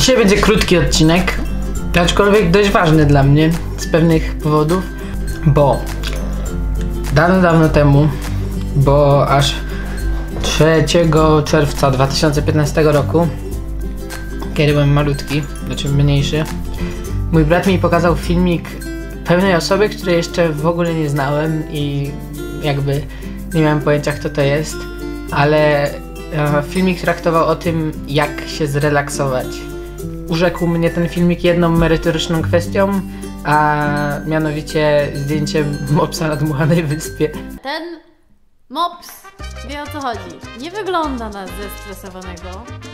Dzisiaj będzie krótki odcinek, aczkolwiek dość ważny dla mnie z pewnych powodów, bo dawno temu, bo aż 3 czerwca 2015 roku, kiedy byłem malutki, znaczy mniejszy, mój brat mi pokazał filmik pewnej osoby, której jeszcze w ogóle nie znałem i jakby nie miałem pojęcia, kto to jest, ale filmik traktował o tym, jak się zrelaksować. Urzekł mnie ten filmik jedną merytoryczną kwestią, a mianowicie zdjęciem mopsa na dmuchanej wyspie. Ten mops wie, o co chodzi. Nie wygląda na zestresowanego.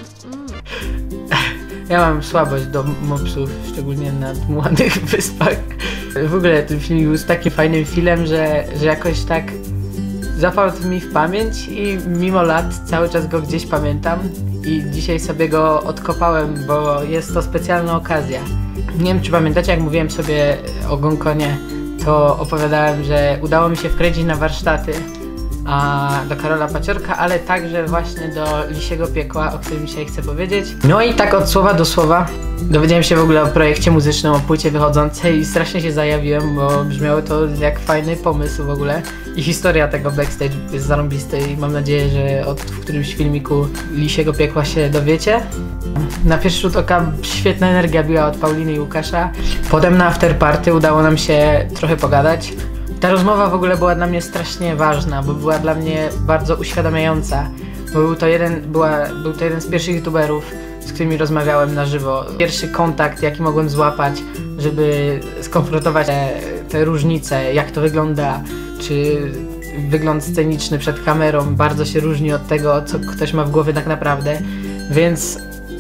Ja mam słabość do mopsów, szczególnie na dmuchanych wyspach. W ogóle ten filmik był z takim fajnym filmem, że jakoś tak zapadł mi w pamięć i mimo lat cały czas go gdzieś pamiętam i dzisiaj sobie go odkopałem, bo jest to specjalna okazja. Nie wiem, czy pamiętacie, jak mówiłem sobie o Gonkonie, to opowiadałem, że udało mi się wkręcić na warsztaty do Karola Paciorka, ale także właśnie do Lisiego Piekła, o którym dzisiaj chcę powiedzieć. No i tak od słowa do słowa dowiedziałem się w ogóle o projekcie muzycznym, o płycie wychodzącej i strasznie się zajawiłem, bo brzmiało to jak fajny pomysł w ogóle. I historia tego backstage jest zarąbista i mam nadzieję, że w którymś filmiku Lisiego Piekła się dowiecie. Na pierwszy rzut oka świetna energia biła od Pauliny i Łukasza. Potem na afterparty udało nam się trochę pogadać. Ta rozmowa w ogóle była dla mnie strasznie ważna, bo była dla mnie bardzo uświadamiająca. Bo był to jeden z pierwszych youtuberów, z którymi rozmawiałem na żywo. Pierwszy kontakt, jaki mogłem złapać, żeby skonfrontować te różnice, jak to wygląda, czy wygląd sceniczny przed kamerą bardzo się różni od tego, co ktoś ma w głowie tak naprawdę. Więc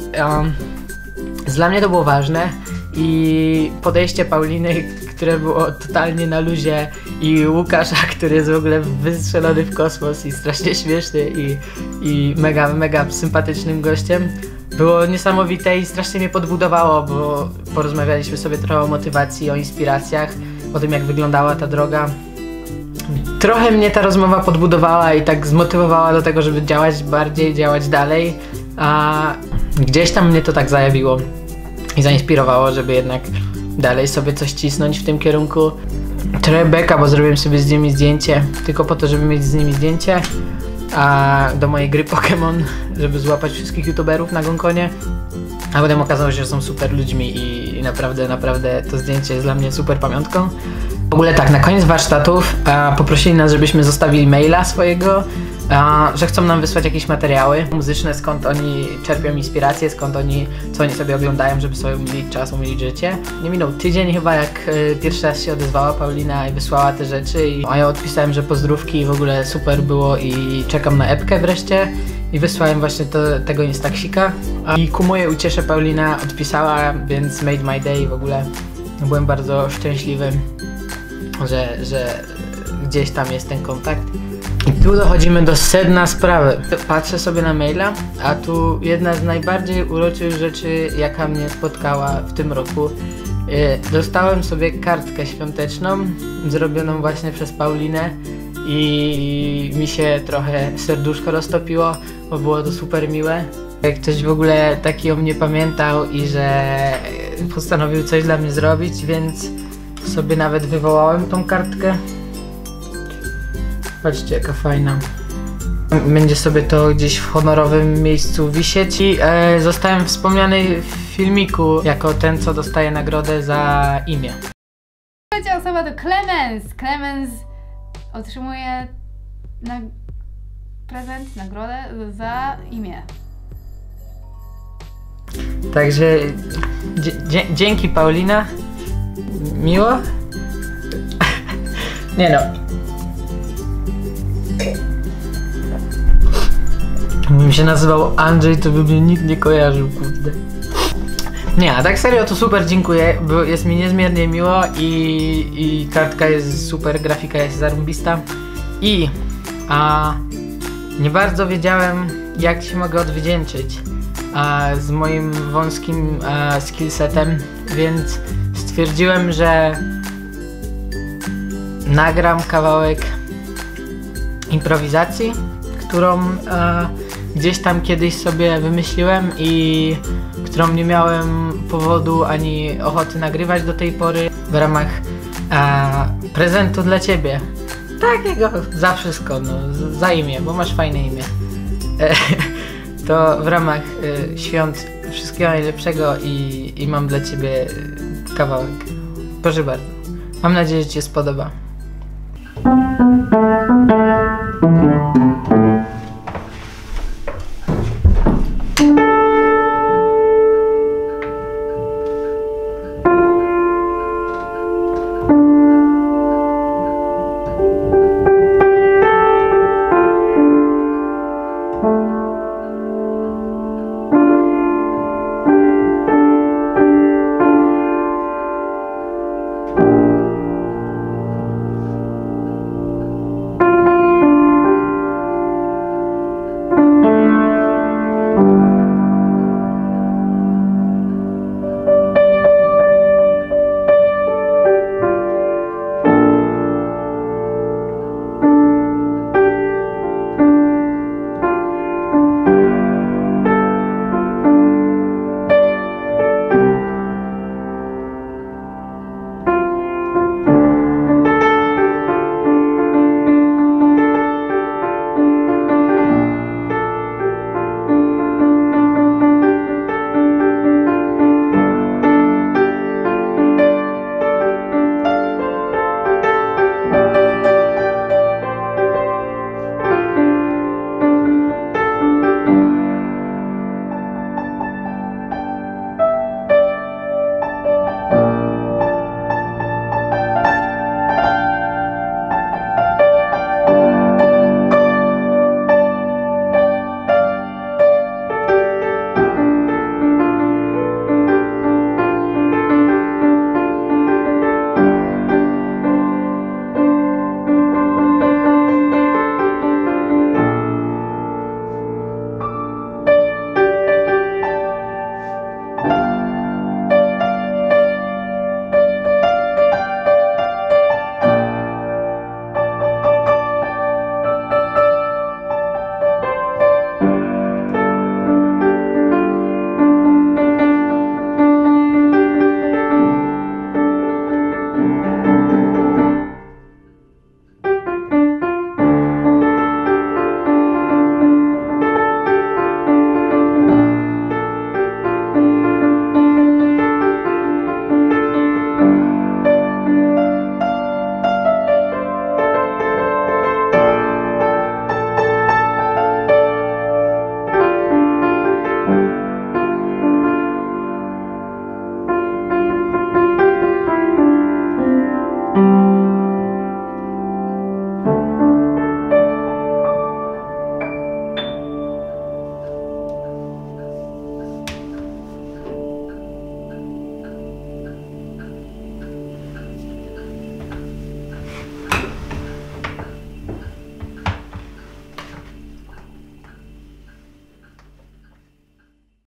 dla mnie to było ważne i podejście Pauliny, które było totalnie na luzie, i Łukasza, który jest w ogóle wystrzelony w kosmos i strasznie śmieszny i mega sympatycznym gościem, było niesamowite i strasznie mnie podbudowało, bo porozmawialiśmy sobie trochę o motywacji, o inspiracjach, o tym, jak wyglądała ta droga. Trochę mnie ta rozmowa podbudowała i tak zmotywowała do tego, żeby działać bardziej, działać dalej, a gdzieś tam mnie to tak zajawiło i zainspirowało, żeby jednak dalej sobie coś cisnąć w tym kierunku. Trochę beka, bo zrobiłem sobie z nimi zdjęcie tylko po to, żeby mieć z nimi zdjęcie do mojej gry Pokémon, żeby złapać wszystkich youtuberów na Gonkonie, a potem okazało się, że są super ludźmi i naprawdę to zdjęcie jest dla mnie super pamiątką. W ogóle tak, na koniec warsztatów poprosili nas, żebyśmy zostawili maila swojego, że chcą nam wysłać jakieś materiały muzyczne, skąd oni czerpią inspirację, co oni sobie oglądają, żeby sobie umilić czas, umilić życie. Nie minął tydzień chyba, jak pierwszy raz się odezwała Paulina i wysłała te rzeczy, a ja odpisałem, że pozdrówki, w ogóle super było i czekam na epkę wreszcie i wysłałem właśnie tego instaksika. I ku mojej uciesze Paulina odpisała, więc made my day. W ogóle byłem bardzo szczęśliwy, że gdzieś tam jest ten kontakt. I tu dochodzimy do sedna sprawy. Patrzę sobie na maila, a tu jedna z najbardziej uroczych rzeczy, jaka mnie spotkała w tym roku. Dostałem sobie kartkę świąteczną, zrobioną właśnie przez Paulinę i mi się trochę serduszko roztopiło, bo było to super miłe. Ktoś w ogóle taki o mnie pamiętał i że postanowił coś dla mnie zrobić, więc sobie nawet wywołałem tą kartkę. Patrzcie, jaka fajna. Będzie sobie to gdzieś w honorowym miejscu wisieć i zostałem wspomniany w filmiku jako ten, co dostaje nagrodę za imię. Trzecia osoba to Clemens. Clemens otrzymuje nagrodę za imię. Także dzięki, Paulina. Miło? Nie no. Gdybym się nazywał Andrzej, to by mnie nikt nie kojarzył, kurde. Nie, a tak serio to super dziękuję, bo jest mi niezmiernie miło i kartka jest super, grafika jest zarąbista i nie bardzo wiedziałem, jak się mogę odwdzięczyć z moim wąskim skillsetem, więc stwierdziłem, że nagram kawałek improwizacji, którą gdzieś tam kiedyś sobie wymyśliłem i którą nie miałem powodu ani ochoty nagrywać do tej pory, w ramach prezentu dla ciebie. Takiego za wszystko, no, za imię, bo masz fajne imię. To w ramach świąt wszystkiego najlepszego i mam dla ciebie kawałek. Proszę bardzo. Mam nadzieję, że ci się spodoba.